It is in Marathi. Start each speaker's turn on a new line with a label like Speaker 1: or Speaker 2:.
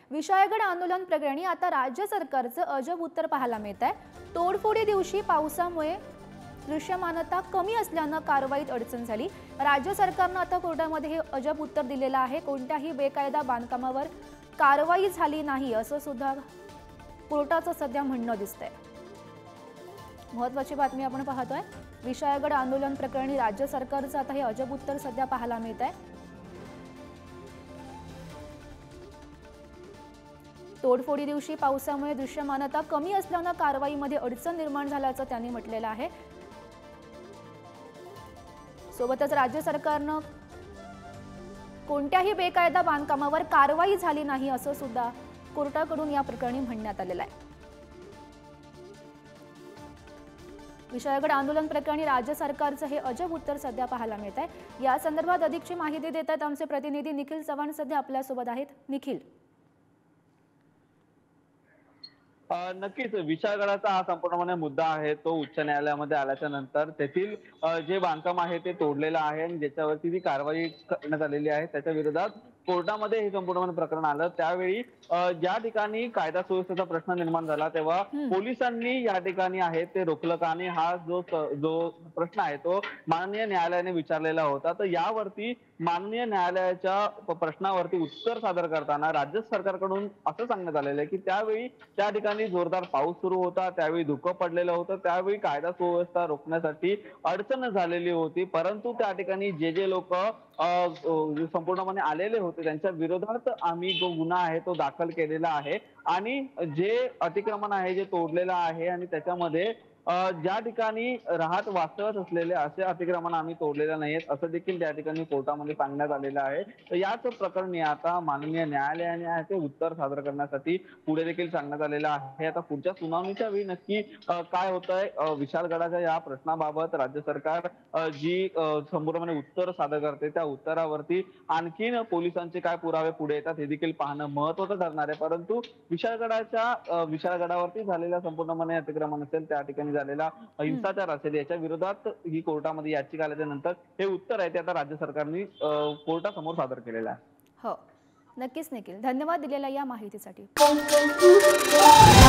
Speaker 1: विशाळगड आंदोलन प्रकरणी आता राज्य सरकारचं अजब उत्तर पाहायला मिळत आहे। तोडफोडी दिवशी पावसामुळे दृश्यमानता कमी असल्याने कारवाईत अडचण झाली। राज्य सरकारने आता कोर्टामध्ये हे अजब उत्तर दिलेलं आहे। कोणत्याही बेकायदा बांधकामावर कारवाई झाली नाही असं सुद्धा कोर्टाचं सध्या म्हणणं दिसतंय। महत्त्वाची बातमी आपण पाहतोय। विशाळगड आंदोलन प्रकरणी राज्य सरकारचं आता हे अजब उत्तर सध्या पाहायला मिळत आहे। तोडफोडी दिवशी पावसामुळे दृश्यमानता कमी असल्याने कारवाईमध्ये अडचण निर्माण झाल्याचं त्यांनी म्हटलेलं आहे। सोबतच राज्य सरकारने कोणत्याही बेकायदा बांधकामावर कारवाई झाली नाही असं सुद्धा कोर्टाकडून या प्रकरणी म्हणण्यात आलेलं आहे। विशाळगड आंदोलन प्रकरणी राज्य सरकारचं हे अजब उत्तर सध्या पाहायला मिळत आहे। या संदर्भात अधिकची माहिती देत आहेत आमचे प्रतिनिधी निखिल चव्हाण सध्या आपल्या सोबत आहेत। निखिल,
Speaker 2: नक्कीच विशाळगडाचा हा संपूर्णपणे मुद्दा आहे तो उच्च न्यायालयामध्ये आल्याच्या नंतर तेथील जे बांधकाम आहे ते तोडलेलं आहे आणि ज्याच्यावरती जी कारवाई करण्यात आलेली आहे त्याच्या विरोधात कोर्टामध्ये हे संपूर्ण प्रकरण आलं। त्यावेळी ज्या ठिकाणी कायदा सुव्यवस्थेचा प्रश्न निर्माण झाला तेव्हा पोलिसांनी या ठिकाणी आहे ते रोखलं का आणि हा जो प्रश्न आहे तो माननीय न्यायालयाने विचारलेला होता। तर यावरती माननीय न्यायालयाच्या प्रश्नावरती उत्तर सादर करताना राज्य सरकारकडून असं सांगण्यात आलेलं आहे की त्यावेळी त्या ठिकाणी जोरदार पाऊस सुरू होता, त्यावेळी धुकं पडलेलं होतं, त्यावेळी कायदा सुव्यवस्था रोखण्यासाठी अडचण झालेली होती। परंतु त्या ठिकाणी जे लोक संपूर्णपणे आलेले होते त्यांच्या विरोधात आम्ही जो गुन्हा आहे तो दाखल केलेला आहे आणि जे अतिक्रमण आहे जे तोडलेलं आहे आणि त्याच्यामध्ये ज्या ठिकाणी राहत वास्तवत असलेले असे अतिक्रमण आम्ही तोडलेले नाहीत असं देखील त्या ठिकाणी कोर्टामध्ये सांगण्यात आलेलं आहे। तर याच प्रकरणी आता माननीय न्यायालयाने ते उत्तर सादर करण्यासाठी पुढे देखील सांगण्यात आलेलं आहे। आता पुढच्या सुनावणीच्या वेळी नक्की काय होतंय विशाळगडाच्या या प्रश्नाबाबत राज्य सरकार जी संपूर्णपणे उत्तर सादर करते त्या उत्तरावरती आणखीन पोलिसांचे काय पुरावे पुढे येतात हे देखील पाहणं महत्त्वाचं ठरणार आहे। परंतु विशाळगडावरती झालेल्या संपूर्णपणे अतिक्रमण असेल त्या ठिकाणी झालेला हिंसाचार असेल याच्या विरोधात ही कोर्टामध्ये याचिका आल्याच्या नंतर हे उत्तर आहे ते आता राज्य सरकारने कोर्टासमोर सादर केलेलं आहे।
Speaker 1: हो, नक्कीच निखिल, धन्यवाद दिलेल्या या माहितीसाठी।